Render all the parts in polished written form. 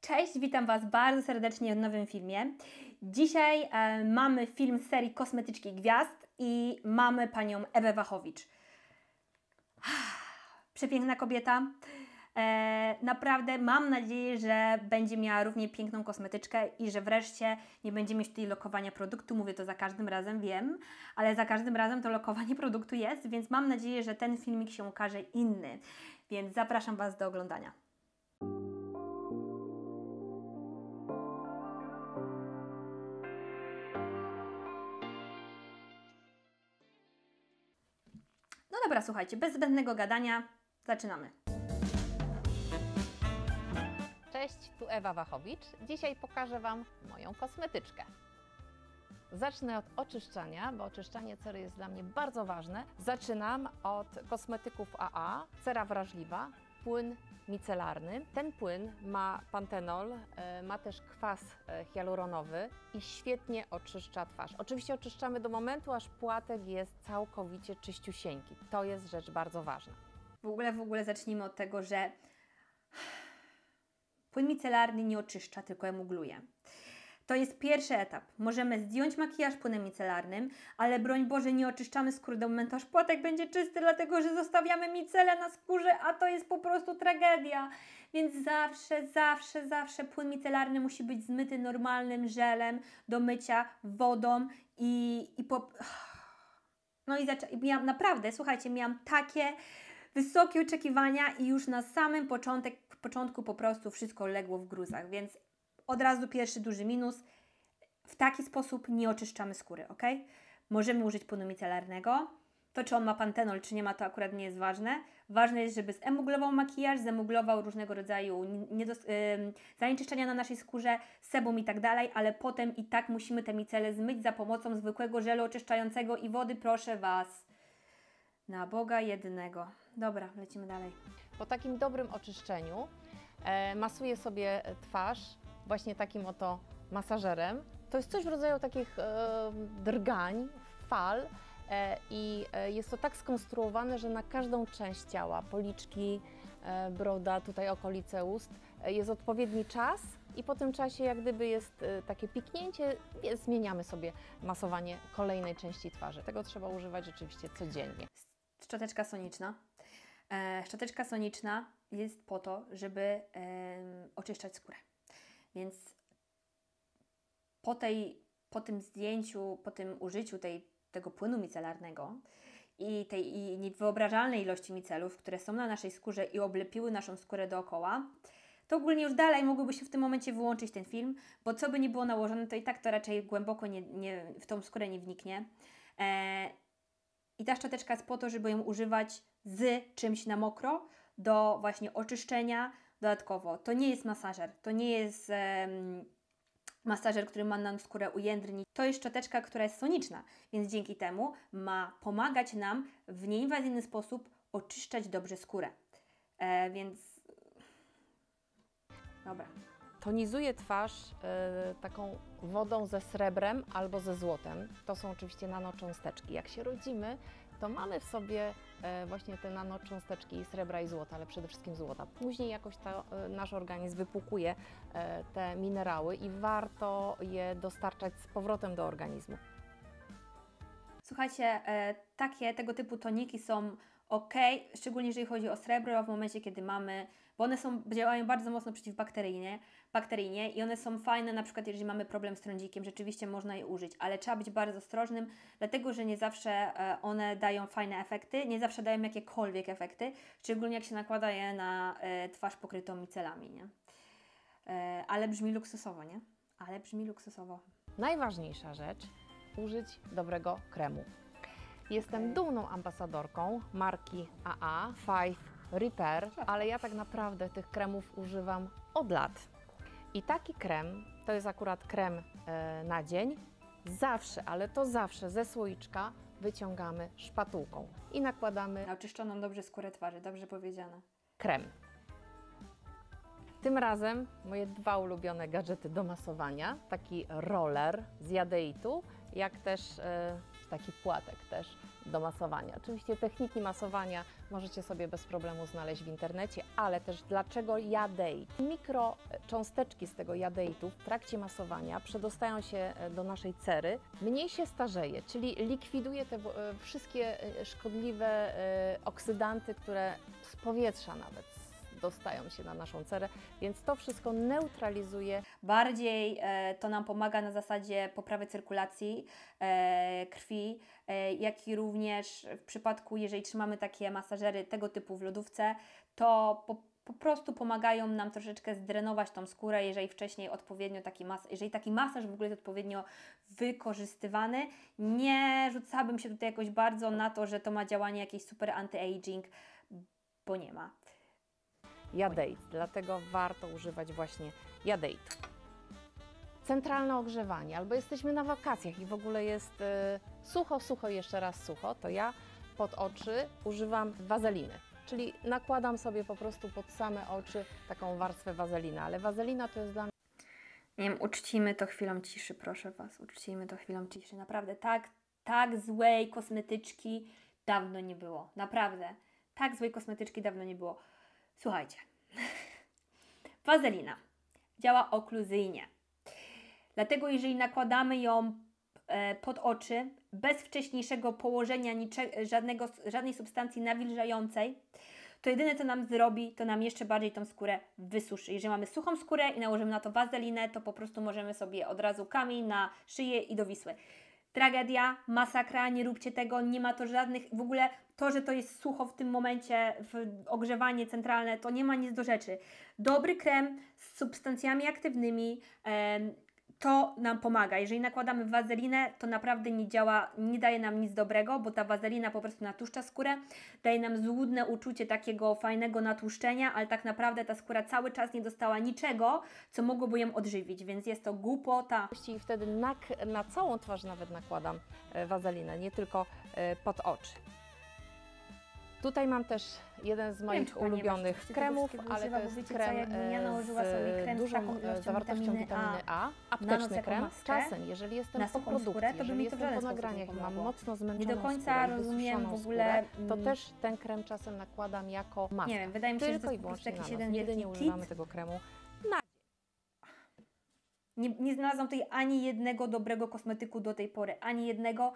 Cześć, witam Was bardzo serdecznie w nowym filmie. Dzisiaj mamy film z serii Kosmetyczki Gwiazd i mamy panią Ewę Wachowicz. Przepiękna kobieta. Naprawdę mam nadzieję, że będzie miała równie piękną kosmetyczkę i że wreszcie nie będzie mieć tutaj lokowania produktu. Mówię to za każdym razem, wiem, ale za każdym razem to lokowanie produktu jest, więc mam nadzieję, że ten filmik się ukaże inny. Więc zapraszam Was do oglądania. No dobra, słuchajcie, bez zbędnego gadania zaczynamy. Cześć, tu Ewa Wachowicz. Dzisiaj pokażę Wam moją kosmetyczkę. Zacznę od oczyszczania, bo oczyszczanie cery jest dla mnie bardzo ważne. Zaczynam od kosmetyków AA, cera wrażliwa, płyn micelarny. Ten płyn ma pantenol, ma też kwas hialuronowy i świetnie oczyszcza twarz. Oczywiście oczyszczamy do momentu, aż płatek jest całkowicie czyściusieńki. To jest rzecz bardzo ważna. W ogóle zacznijmy od tego, że płyn micelarny nie oczyszcza, tylko emugluje. To jest pierwszy etap. Możemy zdjąć makijaż płynem micelarnym, ale broń Boże nie oczyszczamy skóry do momentu, aż płatek będzie czysty, dlatego że zostawiamy micelę na skórze, a to jest po prostu tragedia. Więc zawsze płyn micelarny musi być zmyty normalnym żelem do mycia, wodą No i miałam naprawdę, słuchajcie, miałam takie wysokie oczekiwania i już na samym początku po prostu wszystko legło w gruzach, więc od razu pierwszy duży minus. W taki sposób nie oczyszczamy skóry, ok? Możemy użyć płynu micelarnego. To, czy on ma pantenol, czy nie ma, to akurat nie jest ważne. Ważne jest, żeby zemuglował makijaż, zemuglował różnego rodzaju zanieczyszczenia na naszej skórze, sebum i tak dalej, ale potem i tak musimy te micele zmyć za pomocą zwykłego żelu oczyszczającego i wody, proszę Was. Na Boga jednego. Dobra, lecimy dalej. Po takim dobrym oczyszczeniu masuję sobie twarz właśnie takim oto masażerem. To jest coś w rodzaju takich drgań, fal i jest to tak skonstruowane, że na każdą część ciała, policzki, broda, tutaj okolice ust, jest odpowiedni czas i po tym czasie jak gdyby jest takie piknięcie, zmieniamy sobie masowanie kolejnej części twarzy. Tego trzeba używać rzeczywiście codziennie. Szczoteczka soniczna. Szczoteczka soniczna jest po to, żeby oczyszczać skórę. Więc po tym zdjęciu, po tym użyciu tego płynu micelarnego i tej niewyobrażalnej ilości micelów, które są na naszej skórze i oblepiły naszą skórę dookoła, to ogólnie już dalej mogłyby się w tym momencie wyłączyć ten film, bo co by nie było nałożone, to i tak to raczej głęboko w tą skórę nie wniknie. I ta szczoteczka jest po to, żeby ją używać z czymś na mokro do właśnie oczyszczenia dodatkowo. To nie jest masażer, to nie jest masażer, który ma nam skórę ujędrnić. To jest szczoteczka, która jest soniczna, więc dzięki temu ma pomagać nam w nieinwazyjny sposób oczyszczać dobrze skórę. Więc dobra. Tonizuję twarz taką wodą ze srebrem albo ze złotem. To są oczywiście nanocząsteczki. Jak się rodzimy, to mamy w sobie właśnie te nanocząsteczki srebra i złota, ale przede wszystkim złota. Później jakoś nasz organizm wypłukuje te minerały i warto je dostarczać z powrotem do organizmu. Słuchajcie, tego typu toniki są ok, szczególnie jeżeli chodzi o srebro, w momencie, kiedy bo one działają bardzo mocno przeciwbakteryjnie i one są fajne, na przykład jeżeli mamy problem z trądzikiem, rzeczywiście można je użyć, ale trzeba być bardzo ostrożnym, dlatego że nie zawsze one dają fajne efekty, nie zawsze dają jakiekolwiek efekty, szczególnie jak się nakłada je na twarz pokrytą micelami, nie? Ale brzmi luksusowo, nie? Ale brzmi luksusowo. Najważniejsza rzecz, użyć dobrego kremu. Jestem dumną ambasadorką marki AA Five Repair, ale ja tak naprawdę tych kremów używam od lat. I taki krem, to jest akurat krem na dzień, zawsze, ale to zawsze ze słoiczka wyciągamy szpatułką i nakładamy na oczyszczoną dobrze skórę twarzy, dobrze powiedziane. Krem. Tym razem moje dwa ulubione gadżety do masowania, taki roller z jadeitu, jak też taki płatek też do masowania. Oczywiście techniki masowania możecie sobie bez problemu znaleźć w internecie, ale też dlaczego jadeit? Mikrocząsteczki z tego jadeitu w trakcie masowania przedostają się do naszej cery, mniej się starzeje, czyli likwiduje te wszystkie szkodliwe oksydanty, które z powietrza nawet dostają się na naszą cerę, więc to wszystko neutralizuje. Bardziej to nam pomaga na zasadzie poprawy cyrkulacji krwi, jak i również w przypadku, jeżeli trzymamy takie masażery tego typu w lodówce, to po prostu pomagają nam troszeczkę zdrenować tą skórę, jeżeli wcześniej odpowiednio jeżeli taki masaż w ogóle jest odpowiednio wykorzystywany. Nie rzucałabym się tutaj jakoś bardzo na to, że to ma działanie jakieś super anti-aging, bo nie ma. Jadeit, dlatego warto używać właśnie jadeitu. Centralne ogrzewanie, albo jesteśmy na wakacjach i w ogóle jest sucho, sucho, jeszcze raz sucho, to ja pod oczy używam wazeliny, czyli nakładam sobie po prostu pod same oczy taką warstwę wazeliny, ale wazelina to jest dla mnie... Nie wiem, uczcijmy to chwilą ciszy, proszę Was, uczcijmy to chwilą ciszy. Naprawdę, tak złej kosmetyczki dawno nie było. Naprawdę, tak złej kosmetyczki dawno nie było. Słuchajcie, wazelina działa okluzyjnie. Dlatego jeżeli nakładamy ją pod oczy, bez wcześniejszego położenia żadnej substancji nawilżającej, to jedyne co nam zrobi, to nam jeszcze bardziej tą skórę wysuszy. Jeżeli mamy suchą skórę i nałożymy na to wazelinę, to po prostu możemy sobie od razu kamień na szyję i do Wisły. Tragedia, masakra, nie róbcie tego, nie ma to żadnych, w ogóle to, że to jest sucho w tym momencie, ogrzewanie centralne, to nie ma nic do rzeczy. Dobry krem z substancjami aktywnymi, to nam pomaga. Jeżeli nakładamy wazelinę, to naprawdę nie działa, nie daje nam nic dobrego, bo ta wazelina po prostu natłuszcza skórę, daje nam złudne uczucie takiego fajnego natłuszczenia, ale tak naprawdę ta skóra cały czas nie dostała niczego, co mogłoby ją odżywić, więc jest to głupota. I wtedy na całą twarz nawet nakładam wazelinę, nie tylko pod oczy. Tutaj mam też jeden z moich ulubionych kremów, ale to jest krem z dużą zawartością witaminy A, apteczny krem. Czasem, jeżeli jestem po produkcji, jeżeli jestem po nagraniach i mam mocno zmęczoną nie do końca skórę, rozumiem w ogóle, to też ten krem czasem nakładam jako maskę. Nie wiem, wydaje mi się, że to jest po prostu jakiś jeden nigdy nie używamy tego kremu na dzień. Nie znalazłam tutaj ani jednego dobrego kosmetyku do tej pory, ani jednego.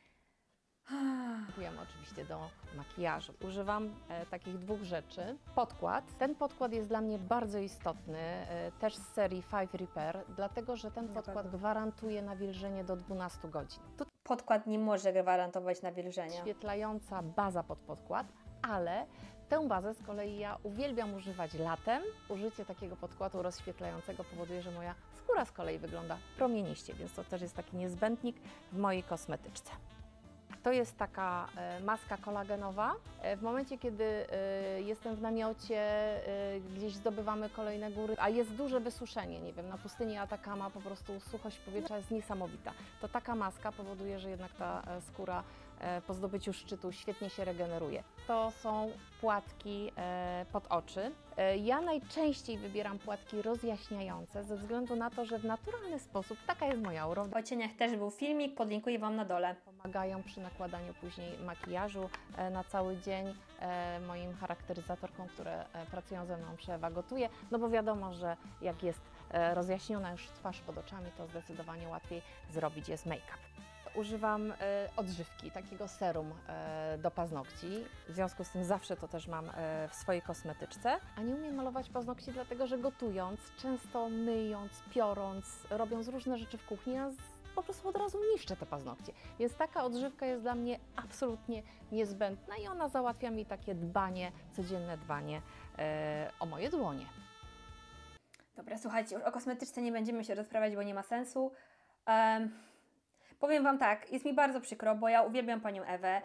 Kupujemy oczywiście do makijażu. Używam takich dwóch rzeczy. Podkład. Ten podkład jest dla mnie bardzo istotny, też z serii 5 Repair, dlatego że ten podkład gwarantuje nawilżenie do 12 godzin. Podkład nie może gwarantować nawilżenia. Świetlająca baza pod podkład, ale tę bazę z kolei ja uwielbiam używać latem. Użycie takiego podkładu rozświetlającego powoduje, że moja skóra z kolei wygląda promieniście, więc to też jest taki niezbędnik w mojej kosmetyczce. To jest taka maska kolagenowa. W momencie, kiedy jestem w namiocie, gdzieś zdobywamy kolejne góry, a jest duże wysuszenie, nie wiem, na pustyni Atakama po prostu suchość powietrza jest niesamowita, to taka maska powoduje, że jednak ta skóra po zdobyciu szczytu świetnie się regeneruje. To są płatki pod oczy. Ja najczęściej wybieram płatki rozjaśniające ze względu na to, że w naturalny sposób, taka jest moja aura. O cieniach też był filmik, podlinkuję Wam na dole. Pomagają przy nakładaniu później makijażu na cały dzień. Moim charakteryzatorkom, które pracują ze mną, przy Ewa gotuje, no bo wiadomo, że jak jest rozjaśniona już twarz pod oczami, to zdecydowanie łatwiej zrobić jest make-up. Używam odżywki, takiego serum do paznokci. W związku z tym zawsze to też mam w swojej kosmetyczce. A nie umiem malować paznokci, dlatego że gotując, często myjąc, piorąc, robiąc różne rzeczy w kuchni, ja po prostu od razu niszczę te paznokcie. Więc taka odżywka jest dla mnie absolutnie niezbędna i ona załatwia mi takie dbanie, codzienne dbanie o moje dłonie. Dobra, słuchajcie, już o kosmetyczce nie będziemy się rozprawiać, bo nie ma sensu. Powiem Wam tak, jest mi bardzo przykro, bo ja uwielbiam Panią Ewę.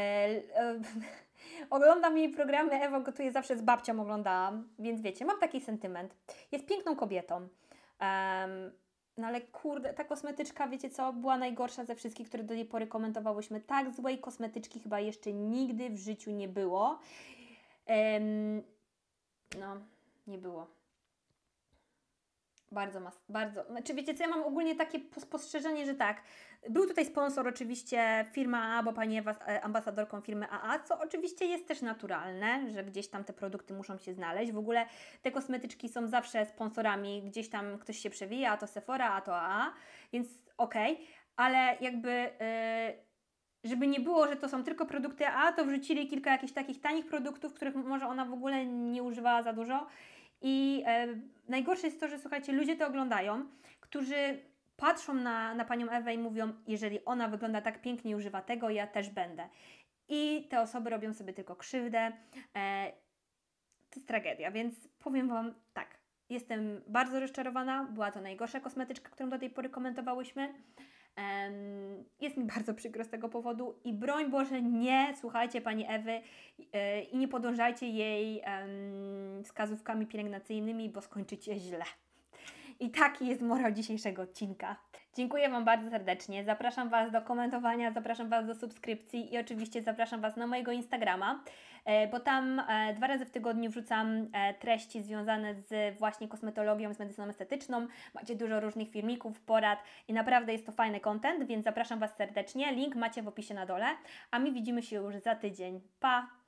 Oglądam jej programy, Ewa gotuje zawsze z babcią oglądałam, więc wiecie, mam taki sentyment. Jest piękną kobietą. No ale kurde, ta kosmetyczka, wiecie co, była najgorsza ze wszystkich, które do tej pory komentowałyśmy. Tak złej kosmetyczki chyba jeszcze nigdy w życiu nie było. No, nie było. Bardzo. Znaczy wiecie co, ja mam ogólnie takie spostrzeżenie, że tak, był tutaj sponsor oczywiście firma A, bo pani Ewa jest ambasadorką firmy AA, co oczywiście jest też naturalne, że gdzieś tam te produkty muszą się znaleźć. W ogóle te kosmetyczki są zawsze sponsorami, gdzieś tam ktoś się przewija, a to Sephora, a to AA, więc okej, ale jakby... żeby nie było, że to są tylko produkty AA, to wrzucili kilka jakichś takich tanich produktów, których może ona w ogóle nie używała za dużo. I najgorsze jest to, że słuchajcie, ludzie to oglądają, którzy patrzą na panią Ewę i mówią, jeżeli ona wygląda tak pięknie i używa tego, ja też będę. I te osoby robią sobie tylko krzywdę. To jest tragedia, więc powiem Wam tak, jestem bardzo rozczarowana, była to najgorsza kosmetyczka, którą do tej pory komentowałyśmy. Jest mi bardzo przykro z tego powodu i broń Boże nie słuchajcie pani Ewy i nie podążajcie jej wskazówkami pielęgnacyjnymi, bo skończycie źle. I taki jest morał dzisiejszego odcinka. Dziękuję Wam bardzo serdecznie. Zapraszam Was do komentowania, zapraszam Was do subskrypcji i oczywiście zapraszam Was na mojego Instagrama, bo tam 2 razy w tygodniu wrzucam treści związane z właśnie kosmetologią, z medycyną estetyczną. Macie dużo różnych filmików, porad i naprawdę jest to fajny content, więc zapraszam Was serdecznie. Link macie w opisie na dole, a my widzimy się już za tydzień. Pa!